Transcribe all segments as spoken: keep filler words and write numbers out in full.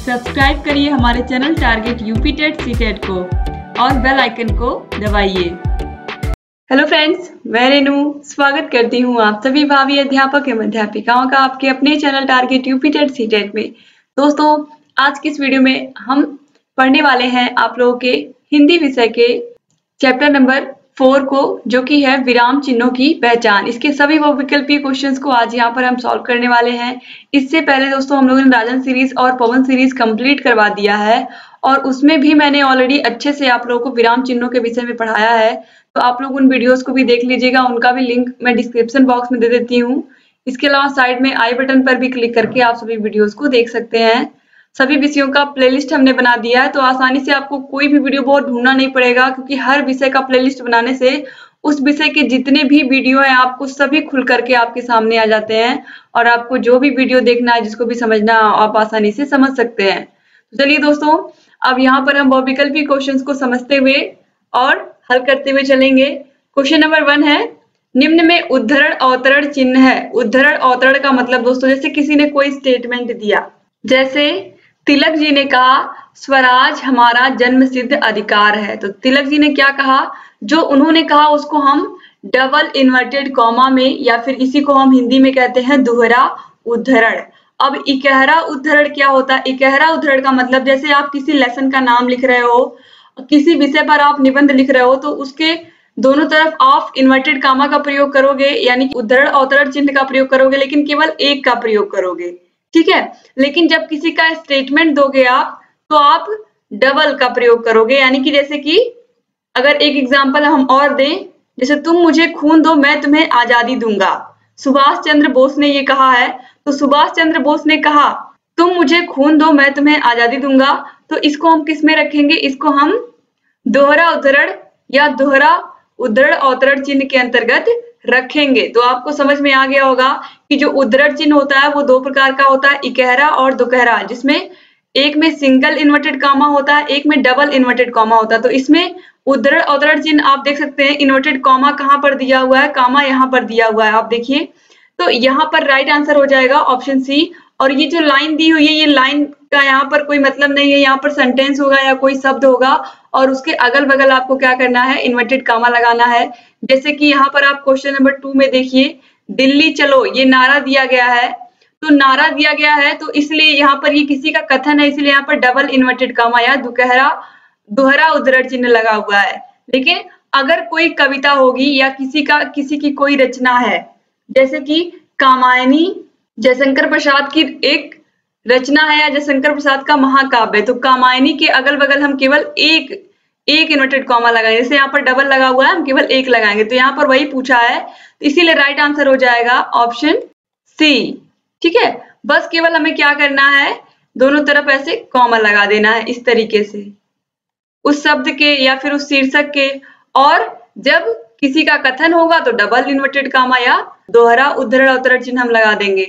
Subscribe करिए हमारे channel target UP TET CTET को और बेल आइकन को दबाइए। हेलो फ्रेंड्स, मैं रेनू स्वागत करती हूँ आप सभी भावी अध्यापक एवं अध्यापिकाओं का आपके अपने channel target UP TET CTET में। दोस्तों, आज की इस वीडियो में हम पढ़ने वाले हैं आप लोगों के हिंदी विषय के चैप्टर नंबर फोर को, जो कि है विराम चिन्हों की पहचान। इसके सभी वो विकल्पीय क्वेश्चंस को आज यहाँ पर हम सॉल्व करने वाले हैं। इससे पहले दोस्तों हम लोगों ने राजन सीरीज और पवन सीरीज कंप्लीट करवा दिया है और उसमें भी मैंने ऑलरेडी अच्छे से आप लोगों को विराम चिन्हों के विषय में पढ़ाया है। तो आप लोग उन वीडियोस को भी देख लीजिएगा, उनका भी लिंक मैं डिस्क्रिप्शन बॉक्स में दे देती हूँ। इसके अलावा साइड में आई बटन पर भी क्लिक करके आप सभी वीडियोस को देख सकते हैं। सभी विषयों का प्लेलिस्ट हमने बना दिया है, तो आसानी से आपको कोई भी वीडियो बहुत ढूंढना नहीं पड़ेगा, क्योंकि हर विषय का प्लेलिस्ट बनाने से उस विषय के जितने भी वीडियो हैं आपको सभी खुल करके आपके सामने आ जाते हैं और आपको जो भी वीडियो देखना है, जिसको भी समझना है, आप आसानी से समझ सकते हैं। तो चलिए दोस्तों, अब यहाँ पर हम बहुविकल्पी क्वेश्चंस को समझते हुए और हल करते हुए चलेंगे। क्वेश्चन नंबर वन है, निम्न में उद्धरण अवतरण चिन्ह है। उद्धरण अवतरण का मतलब दोस्तों, जैसे किसी ने कोई स्टेटमेंट दिया, जैसे तिलक जी ने कहा स्वराज हमारा जन्म सिद्ध अधिकार है। तो तिलक जी ने क्या कहा, जो उन्होंने कहा उसको हम डबल इन्वर्टेड कॉमा में, या फिर इसी को हम हिंदी में कहते हैं दोहरा उद्धरण। अब इकहरा उद्धरण क्या होता है? इकहरा उद्धरण का मतलब, जैसे आप किसी लेसन का नाम लिख रहे हो, किसी विषय पर आप निबंध लिख रहे हो, तो उसके दोनों तरफ आप इन्वर्टेड कामा का प्रयोग करोगे, यानी कि उद्धरण अवतरण चिन्ह का प्रयोग करोगे, लेकिन केवल एक का प्रयोग करोगे, ठीक है। लेकिन जब किसी का स्टेटमेंट दोगे आप, तो आप डबल का प्रयोग करोगे, यानी कि जैसे कि अगर एक एग्जांपल हम और दें, जैसे तुम मुझे खून दो मैं तुम्हें आजादी दूंगा। सुभाष चंद्र बोस ने ये कहा है, तो सुभाष चंद्र बोस ने कहा तुम मुझे खून दो मैं तुम्हें आजादी दूंगा। तो इसको हम किस में रखेंगे? इसको हम दोहरा उद्धरण या दोहरा उद्धरण अवतरण चिन्ह के अंतर्गत रखेंगे। तो आपको समझ में आ गया होगा कि जो उद्धरण चिन्ह होता है वो दो प्रकार का होता है, इकहरा और दुकहरा, जिसमें एक में सिंगल इन्वर्टेड कॉमा होता है, एक में डबल इन्वर्टेड कॉमा होता है। तो इसमें उद्धरण अवतरण चिन्ह आप देख सकते हैं, इन्वर्टेड कॉमा कहाँ पर दिया हुआ है, कॉमा यहाँ पर दिया हुआ है, आप देखिए। तो यहाँ पर राइट आंसर हो जाएगा ऑप्शन सी। और ये जो लाइन दी हुई है, ये लाइन का यहाँ पर कोई मतलब नहीं है, यहाँ पर सेंटेंस होगा या कोई शब्द होगा और उसके अगल बगल आपको क्या करना है, इन्वर्टेड कॉमा लगाना है। जैसे कि यहाँ पर आप क्वेश्चन नंबर टू में देखिए, दिल्ली चलो, ये नारा दिया गया है। तो नारा दिया गया है तो इसलिए यहाँ पर ये किसी का कथन है, इसलिए यहाँ पर डबल इन्वर्टेड कॉमा या दुकहरा दोहरा उद्धरण चिन्ह लगा हुआ है। लेकिन अगर कोई कविता होगी या किसी का किसी की कोई रचना है, जैसे कि कामायनी जयशंकर प्रसाद की एक रचना है या जयशंकर प्रसाद का महाकाव्य, तो कामायनी के अगल बगल हम केवल एक एक इन्वर्टेड कॉमा लगाएंगे। जैसे यहाँ पर डबल लगा हुआ है, हम केवल एक लगाएंगे। तो यहाँ पर वही पूछा है, तो इसीलिए राइट आंसर हो जाएगा ऑप्शन सी, ठीक है। बस केवल हमें क्या करना है, दोनों तरफ ऐसे कॉमा लगा देना है इस तरीके से, उस शब्द के या फिर उस शीर्षक के। और जब किसी का कथन होगा तो डबल इन्वर्टेड कॉमा या दोहरा उद्धरण अवतरण चिन्ह हम लगा देंगे।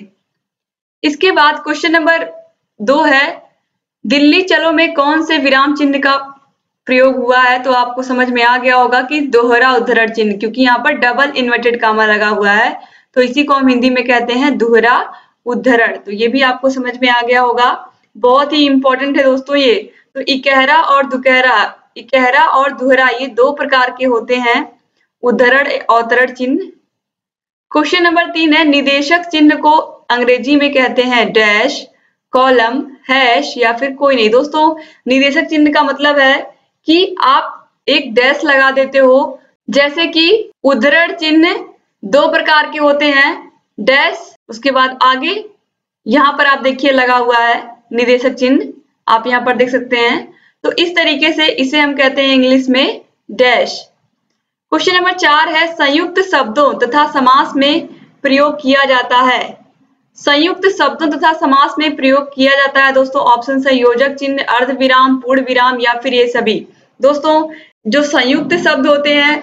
इसके बाद क्वेश्चन नंबर दो है, दिल्ली चलो में कौन से विराम चिन्ह का प्रयोग हुआ है? तो आपको समझ में आ गया होगा कि दोहरा उद्धरण चिन्ह, क्योंकि यहाँ पर डबल इन्वर्टेड कॉमा लगा हुआ है, तो इसी को हम हिंदी में कहते हैं दोहरा उद्धरण। तो ये भी आपको समझ में आ गया होगा, बहुत ही इंपॉर्टेंट है दोस्तों ये। तो इकहरा और दुकहरा, इकहरा और दोहरा, ये दो प्रकार के होते हैं उद्धरण अवतरण चिन्ह। क्वेश्चन नंबर तीन है, निदेशक चिन्ह को अंग्रेजी में कहते हैं डैश, कॉलम, हैश या फिर कोई नहीं। दोस्तों, निदेशक चिन्ह का मतलब है कि आप एक डैश लगा देते हो। जैसे कि उद्धरण चिन्ह दो प्रकार के होते हैं, डैश, उसके बाद आगे यहाँ पर आप देखिए लगा हुआ है निदेशक चिन्ह, आप यहाँ पर देख सकते हैं। तो इस तरीके से इसे हम कहते हैं इंग्लिश में डैश। क्वेश्चन नंबर चार है, संयुक्त शब्दों तथा समास में प्रयोग किया जाता है। संयुक्त शब्दों तथा समास में प्रयोग किया जाता है दोस्तों, ऑप्शन है योजक चिन्ह, अर्ध विराम, पूर्ण विराम या फिर ये सभी। दोस्तों, जो संयुक्त शब्द होते हैं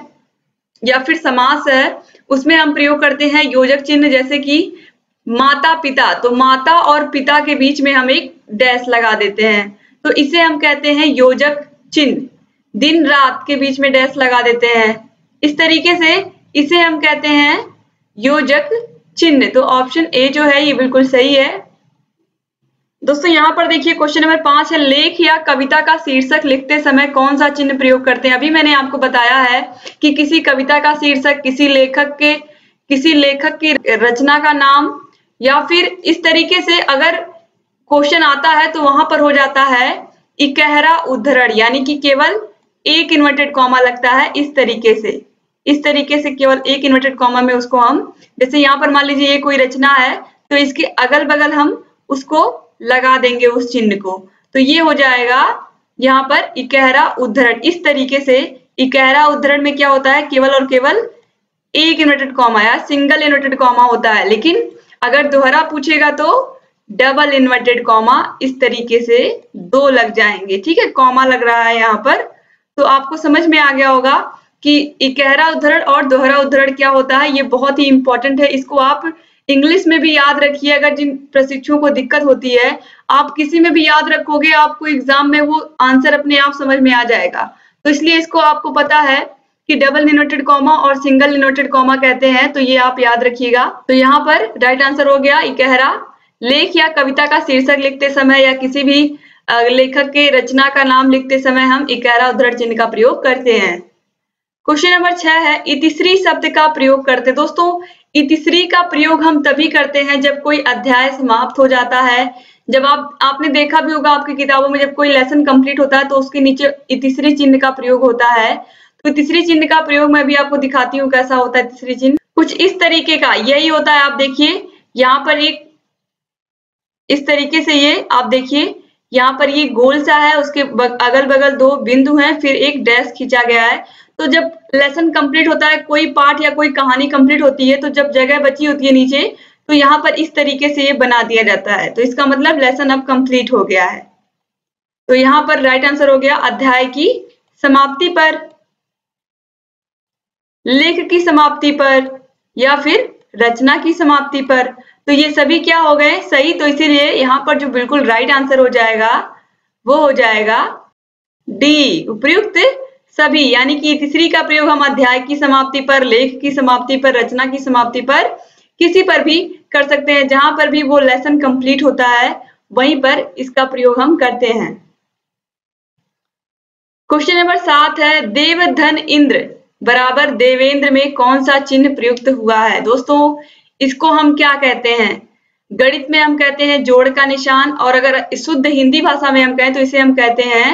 या फिर समास है, उसमें हम प्रयोग करते हैं योजक चिन्ह। जैसे कि माता पिता, तो माता और पिता के बीच में हम एक डैश लगा देते हैं, तो इसे हम कहते हैं योजक चिन्ह। दिन रात के बीच में डैश लगा देते हैं, इस तरीके से इसे हम कहते हैं योजक चिन्ह। तो ऑप्शन ए जो है ये बिल्कुल सही है। दोस्तों यहाँ पर देखिए क्वेश्चन नंबर पांच है, लेख या कविता का शीर्षक लिखते समय कौन सा चिन्ह प्रयोग करते हैं। अभी मैंने आपको बताया है कि किसी कविता का शीर्षक किसी लेखक के किसी लेखक की रचना का नाम या फिर इस तरीके से अगर क्वेश्चन आता है तो वहां पर हो जाता है इकहरा उद्धरण, यानी कि केवल एक इन्वर्टेड कॉमा लगता है। इस तरीके से इस तरीके से केवल एक इन्वर्टेड कॉमा में उसको हम, जैसे यहाँ पर मान लीजिए ये कोई रचना है तो इसके अगल बगल हम उसको लगा देंगे उस चिन्ह को, तो ये हो जाएगा यहाँ पर इकहरा उद्धरण। इस तरीके से इकहरा उद्धरण में क्या होता है, केवल और केवल एक इन्वर्टेड कॉमा या सिंगल इन्वर्टेड कॉमा होता है, लेकिन अगर दोहरा पूछेगा तो डबल इन्वर्टेड कॉमा इस तरीके से दो लग जाएंगे। ठीक है, कॉमा लग रहा है यहाँ पर, तो आपको समझ में आ गया होगा कि इकहरा उद्धरण और दोहरा उद्धरण क्या होता है। ये बहुत ही इंपॉर्टेंट है, इसको आप इंग्लिश में भी याद रखिए। अगर जिन प्रशिक्षुओं को दिक्कत होती है, आप किसी में भी याद रखोगे, आपको एग्जाम में वो आंसर अपने आप समझ में आ जाएगा। तो इसलिए इसको आपको पता है कि डबल इन्वर्टेड कॉमा और सिंगल इन्वर्टेड कॉमा कहते हैं, तो ये आप याद रखिएगा। तो यहाँ पर राइट आंसर हो गया इकहरा। लेख या कविता का शीर्षक लिखते समय या किसी भी लेखक के रचना का नाम लिखते समय हम इकहरा उद्धरण चिन्ह का प्रयोग करते हैं। क्वेश्चन नंबर छह है, इतिश्री शब्द का प्रयोग करते। दोस्तों इतिश्री का प्रयोग हम तभी करते हैं जब कोई अध्याय समाप्त हो जाता है। जब आप आपने देखा भी होगा आपकी किताबों में, जब कोई लेसन कंप्लीट होता है तो उसके नीचे इतिश्री चिन्ह का प्रयोग होता है। तो इतिश्री चिन्ह का प्रयोग मैं भी आपको दिखाती हूँ कैसा होता है इतिश्री चिन्ह। कुछ इस तरीके का यही होता है। आप देखिए यहाँ पर एक इस तरीके से, ये आप देखिए यहाँ पर ये गोल सा है, उसके अगल बगल दो बिंदु हैं, फिर एक डैश खींचा गया है। तो जब लेसन कंप्लीट होता है, कोई पार्ट या कोई कहानी कंप्लीट होती है, तो जब जगह बची होती है नीचे, तो यहाँ पर इस तरीके से ये बना दिया जाता है। तो इसका मतलब लेसन अब कंप्लीट हो गया है। तो यहाँ पर राइट आंसर हो गया अध्याय की समाप्ति पर, लेख की समाप्ति पर या फिर रचना की समाप्ति पर। तो ये सभी क्या हो गए, सही। तो इसीलिए यहाँ पर जो बिल्कुल राइट आंसर हो जाएगा वो हो जाएगा डी, उपयुक्त सभी। यानी कि इतिश्री का प्रयोग हम अध्याय की समाप्ति पर, लेख की समाप्ति पर, रचना की समाप्ति पर, किसी पर भी कर सकते हैं। जहां पर भी वो लेसन कंप्लीट होता है वहीं पर इसका प्रयोग हम करते हैं। क्वेश्चन नंबर सात है, देव धन इंद्र बराबर देवेंद्र में कौन सा चिन्ह प्रयुक्त हुआ है। दोस्तों इसको हम क्या कहते हैं, गणित में हम कहते हैं जोड़ का निशान, और अगर शुद्ध हिंदी भाषा में हम कहें तो इसे हम कहते हैं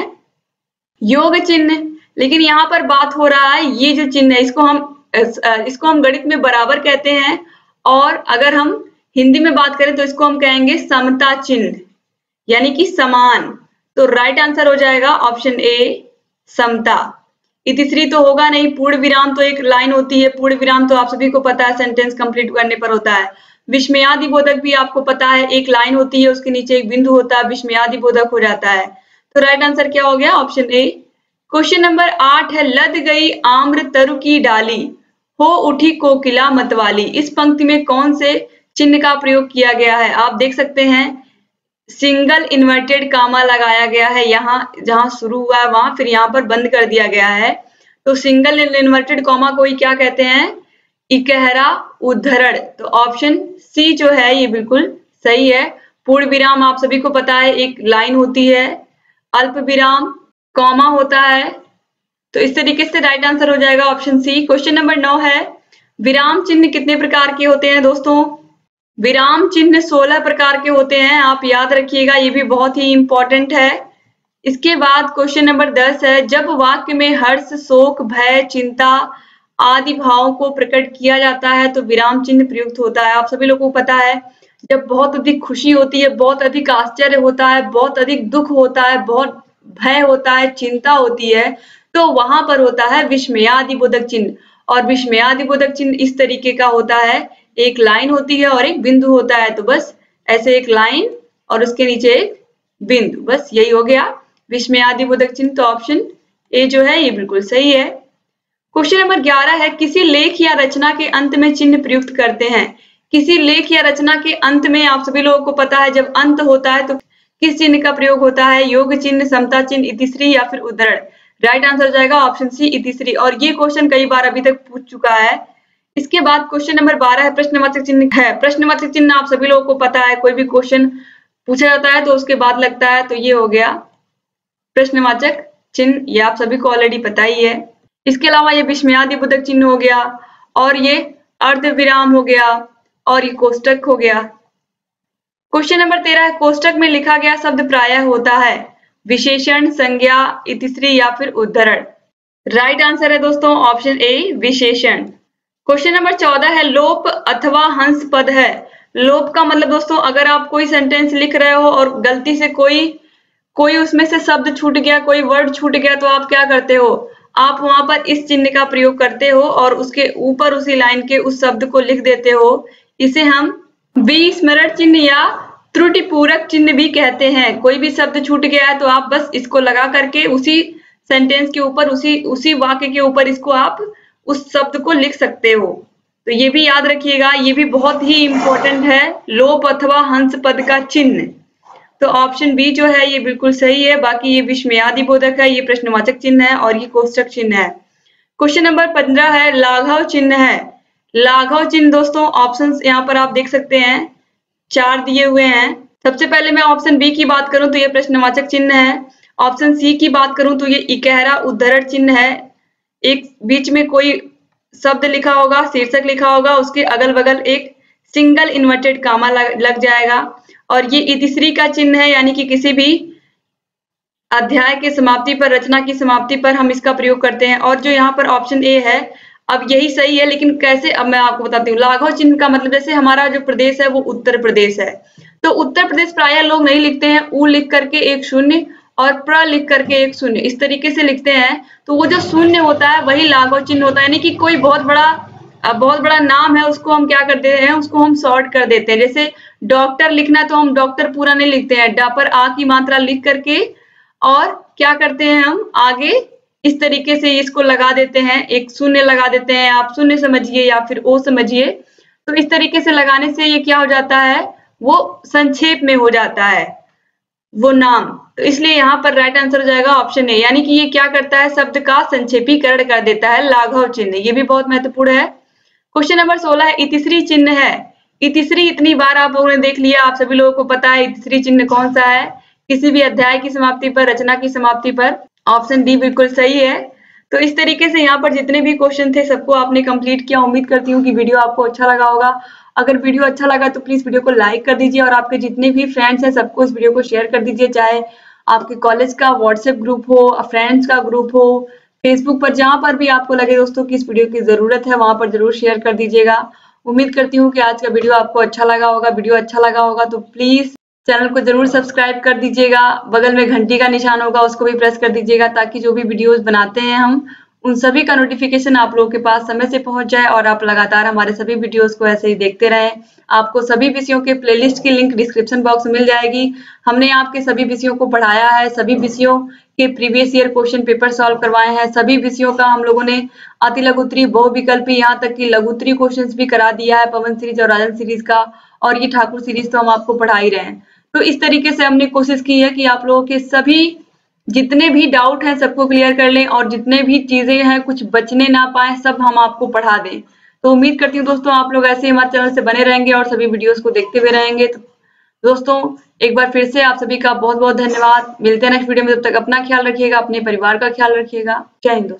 योग चिन्ह। लेकिन यहाँ पर बात हो रहा है ये जो चिन्ह है, इसको हम इसको हम गणित में बराबर कहते हैं, और अगर हम हिंदी में बात करें तो इसको हम कहेंगे समता चिन्ह, यानी कि समान। तो राइट आंसर हो जाएगा ऑप्शन ए, समता। इतिश्री तो होगा नहीं, पूर्ण विराम तो एक लाइन होती है, पूर्ण विराम तो आप सभी को पता है सेंटेंस कंप्लीट करने पर होता है। विस्मयादि बोधक भी आपको पता है, एक लाइन होती है, उसके नीचे एक बिंदु होता है, विस्मयादि बोधक हो जाता है। तो राइट आंसर क्या हो गया, ऑप्शन ए। क्वेश्चन नंबर आठ है, लद गई आम्र तरु की डाली, हो उठी कोकिला मतवाली। इस पंक्ति में कौन से चिन्ह का प्रयोग किया गया है। आप देख सकते हैं सिंगल इन्वर्टेड कामा लगाया गया है, यहाँ जहां शुरू हुआ है वहां, फिर यहाँ पर बंद कर दिया गया है। तो सिंगल इन्वर्टेड कॉमा को ही क्या कहते हैं, इकहरा उद्धरण। तो ऑप्शन सी जो है ये बिल्कुल सही है। पूर्ण विराम आप सभी को पता है एक लाइन होती है, अल्प विराम कॉमा होता है। तो इस तरीके से राइट आंसर हो जाएगा ऑप्शन सी। क्वेश्चन नंबर नौ है, विराम चिन्ह कितने प्रकार के होते हैं। दोस्तों विराम चिन्ह सोलह प्रकार के होते हैं, आप याद रखिएगा, ये भी बहुत ही इंपॉर्टेंट है। इसके बाद क्वेश्चन नंबर दस है, जब वाक्य में हर्ष, शोक, भय, चिंता आदि भावों को प्रकट किया जाता है तो विराम चिन्ह प्रयुक्त होता है। आप सभी लोगों को पता है जब बहुत अधिक खुशी होती है, बहुत अधिक आश्चर्य होता है, बहुत अधिक दुख होता है, बहुत भय होता है, चिंता होती है, तो वहां पर होता है विस्मयादि बोधक चिन्ह। और विस्मयादि बोधक चिन्ह इस तरीके का होता है, एक लाइन होती है और एक बिंदु होता है। तो बस ऐसे एक लाइन और उसके नीचे एक बिंदु, बस यही हो गया विस्मयादि बोधक चिन्ह। तो ऑप्शन ए जो है ये बिल्कुल सही है। क्वेश्चन नंबर ग्यारह है, किसी लेख या रचना के अंत में चिन्ह प्रयुक्त करते हैं। किसी लेख या रचना के अंत में आप सभी लोगों को पता है जब अंत होता है तो किस चिन्ह का प्रयोग होता है, योग चिन्ह, समता चिन्ह, इतिश्री या फिर उद्धरण। राइट आंसर हो जाएगा ऑप्शन सी, इतिश्री। और ये क्वेश्चन कई बार अभी तक पूछ चुका है। इसके बाद क्वेश्चन नंबर बारह है, प्रश्नवाचक चिन्ह है। प्रश्नवाचक चिन्ह आप सभी लोगों को पता है, कोई भी क्वेश्चन पूछा जाता है तो उसके बाद लगता है, तो ये हो गया प्रश्नवाचक चिन्ह। ये आप सभी को ऑलरेडी पता ही है। इसके अलावा ये विस्मयादि बोधक चिन्ह हो गया, और ये अर्धविराम हो गया, और ये कोष्टक हो गया। क्वेश्चन नंबर तेरह है, कोष्टक में लिखा गया शब्द प्रायः होता है विशेषण, संज्ञा, इतिश्री या फिर उद्धरण। राइट आंसर है दोस्तों ऑप्शन ए विशेषण। क्वेश्चन नंबर चौदह है, लोप अथवा हंस पद है। लोप का मतलब दोस्तों, अगर आप कोई सेंटेंस लिख रहे हो और गलती से कोई कोई उसमें से शब्द छूट गया, कोई वर्ड छूट गया, तो आप क्या करते हो, आप वहां पर इस चिन्ह का प्रयोग करते हो और उसके ऊपर उसी लाइन के उस शब्द को लिख देते हो। इसे हम विस्मरण चिन्ह या त्रुटि पूरक चिन्ह भी कहते हैं। कोई भी शब्द छूट गया है तो आप बस इसको लगा करके उसी सेंटेंस के ऊपर, उसी उसी वाक्य के ऊपर इसको आप उस शब्द को लिख सकते हो। तो ये भी याद रखिएगा, ये भी बहुत ही इंपॉर्टेंट है, लोप अथवा हंस पद का चिन्ह। तो ऑप्शन बी जो है ये बिल्कुल सही है। बाकी ये विस्मयादि बोधक है, ये प्रश्नवाचक चिन्ह है, और ये कोष्टक चिन्ह है। क्वेश्चन नंबर पंद्रह है, लाघव चिन्ह है। लाघव चिन्ह दोस्तों ऑप्शंस यहाँ पर आप देख सकते हैं, चार दिए हुए हैं। सबसे पहले मैं ऑप्शन बी की बात करूं तो ये प्रश्नवाचक चिन्ह है। ऑप्शन सी की बात करूं तो ये इकहरा उद्धरण चिन्ह है। एक बीच में कोई शब्द लिखा होगा, शीर्षक लिखा होगा, उसके अगल बगल एक सिंगल इन्वर्टेड कामा लग, लग जाएगा। और ये इतिश्री का चिन्ह है, यानी कि किसी भी अध्याय के समाप्ति पर, रचना की समाप्ति पर हम इसका प्रयोग करते हैं। और जो यहाँ पर ऑप्शन ए है, अब यही सही है, लेकिन कैसे, अब मैं आपको बताती हूँ। लाघव चिन्ह का मतलब, जैसे हमारा जो प्रदेश है वो उत्तर प्रदेश है, तो उत्तर प्रदेश प्रायः लोग नहीं लिखते हैं उ लिख करके एक शून्य और प्र लिख करके एक शून्य, इस तरीके से लिखते हैं। तो वो जो शून्य होता है वही लाघव चिन्ह होता है, यानी कि कोई बहुत बड़ा बहुत बड़ा नाम है, उसको हम क्या कर देते हैं, उसको हम शॉर्ट कर देते हैं। जैसे डॉक्टर लिखना, तो हम डॉक्टर पूरा नहीं लिखते हैं, डा पर आ की मात्रा लिख करके और क्या करते हैं, हम आगे इस तरीके से इसको लगा देते हैं, एक शून्य लगा देते हैं, आप शून्य समझिए या फिर ओ समझिए। तो इस तरीके से लगाने से ये क्या हो जाता है, वो संक्षेप में हो जाता है वो नाम। तो इसलिए यहाँ पर राइट आंसर हो जाएगा ऑप्शन ए, यानी कि ये क्या करता है, शब्द का संक्षेपीकरण कर देता है, लाघव चिन्ह। ये भी बहुत महत्वपूर्ण है। क्वेश्चन नंबर सोलह है, इतिश्री चिन्ह है। इतिश्री इतनी बार आप लोगों ने देख लिया, आप सभी लोगों को पता है इतिश्री चिन्ह कौन सा है, किसी भी अध्याय की समाप्ति पर, रचना की समाप्ति पर। ऑप्शन डी बिल्कुल सही है। तो इस तरीके से यहाँ पर जितने भी क्वेश्चन थे सबको आपने कंप्लीट किया। उम्मीद करती हूँ कि वीडियो आपको अच्छा लगा होगा। अगर वीडियो अच्छा लगा तो प्लीज वीडियो को लाइक कर दीजिए, और आपके जितने भी फ्रेंड्स हैं सबको इस वीडियो को शेयर कर दीजिए, चाहे आपके कॉलेज का व्हाट्सएप ग्रुप हो, फ्रेंड्स का ग्रुप हो, फेसबुक पर, जहां पर भी आपको लगे दोस्तों कि इस वीडियो की जरूरत है वहां पर जरूर शेयर कर दीजिएगा। उम्मीद करती हूँ कि आज का वीडियो आपको अच्छा लगा होगा। वीडियो अच्छा लगा होगा तो प्लीज चैनल को जरूर सब्सक्राइब कर दीजिएगा। बगल में घंटी का निशान होगा, उसको भी प्रेस कर दीजिएगा, ताकि जो भी वीडियोस बनाते हैं हम उन सभी का नोटिफिकेशन आप लोगों के पास समय से पहुंच जाए, और आप लगातार हमारे सभी वीडियोस को ऐसे ही देखते रहें। आपको सभी विषयों के प्लेलिस्ट की लिंक डिस्क्रिप्शन बॉक्स में मिल जाएगी। हमने आपके सभी विषयों को पढ़ाया है, सभी विषयों के previous year question paper solve करवाए हैं, सभी विषयों का हम लोगों ने अति लघुत्तरी, बहुविकल्पी, यहाँ तक कि लघुत्तरी क्वेश्चन भी करा दिया है, पवन सीरीज और राजन सीरीज का, और ये ठाकुर सीरीज तो हम आपको पढ़ा ही रहे हैं। तो इस तरीके से हमने कोशिश की है कि आप लोगों के सभी जितने भी डाउट हैं सबको क्लियर कर लें, और जितने भी चीजें हैं कुछ बचने ना पाए, सब हम आपको पढ़ा दें। तो उम्मीद करती हूँ दोस्तों आप लोग ऐसे ही हमारे चैनल से बने रहेंगे और सभी वीडियोस को देखते हुए रहेंगे। तो दोस्तों एक बार फिर से आप सभी का बहुत बहुत धन्यवाद। मिलते हैं नेक्स्ट वीडियो में, तब तक अपना ख्याल रखिएगा, अपने परिवार का ख्याल रखिएगा। जय हिंद।